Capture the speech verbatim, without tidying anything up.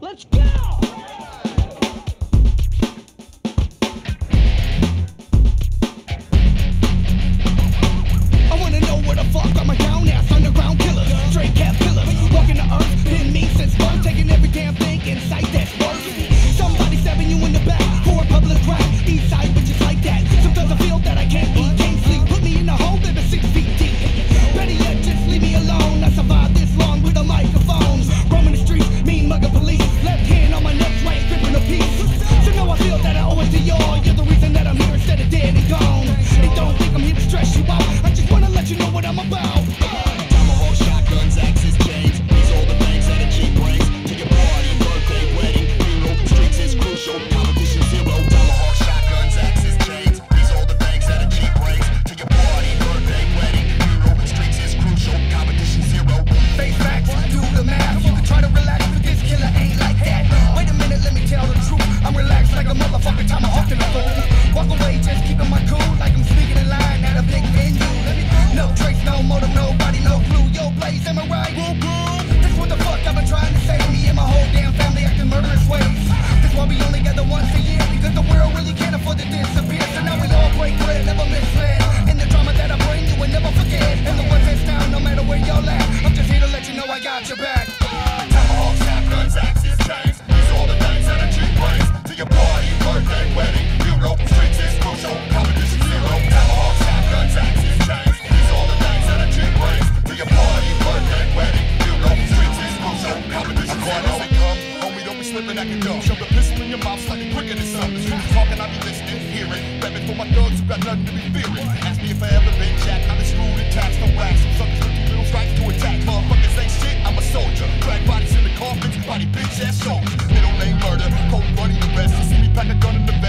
Let's go! I wanna know where the fuck are my down-ass underground killers, straight cat pillars, walking the earth, been me since birth, taking every damn thing in sight that's worth. Somebody stabbing you in the back for a public crack. East side bitches like that. Sometimes I feel that I can't eat, can't sleep. Put me in a hole that is six feet deep. Better yet, just leave me alone. I survived this long with a microphone, roaming the streets, mean mugging police. Left hand on my neck, right gripping a piece. So now I feel that I owe it to y'all. You're the reason that I'm here instead of dead and gone. And don't think I'm here to stress you out. I just wanna let you know what I'm about. Tomahawk, shotguns, axes, chains. These all the things that a cheap brings to your party, birthday, wedding. Funeral, streets is crucial. Competition zero. Tomahawk, shotguns, axes, chains. These all the things that a cheap brings to your party, birthday, wedding. Funeral, streets is crucial. Competition zero. Face facts, do the math. You can try to relax, but this killer ain't like that. Wait a minute, let me tell the truth. I'm relaxed like a motherfucking tomahawk in a fool. Walk away, just keeping my cool, like I'm speaking in line at a big venue. No trace, no motive, nobody, no clue. Yo, Blaze, am I right? This what the fuck I've been trying to say. Me and my whole damn family acting murderous ways. This why we only gather once a year, because the world really can't afford to disappear. So now we all break bread, never misled. In the drama that I bring, you will never forget. And the one that's down, no matter where y'all at, I'm just here to let you know I got your back. Tomahawk, shotguns, axes, chains. These all the things that a cheap brings to your party, birthday, wedding. Funeral, streets is crucial. Competition zero. Tomahawk, shotguns, axes, chains. These all the things that a cheap brings to your party, birthday, wedding. Funeral, streets is crucial. Competition zero. Come, homie, don't be slipping, I can go. Shove the pistol in your mouth, slightly quicker than some. The streets talking, I be listening, hearing. Rapping for my thugs who got nothing to be fearing. Ask me if I ever been jacked. I'm screwed and taxed, no wax. Some suckers with two little strikes to attack. Motherfuckers ain't shit, I'm a soldier. Drag bodies in the coffins, body bitch ass soldiers. Middle name murder, cold bloody the rest. You see me pack a gun in the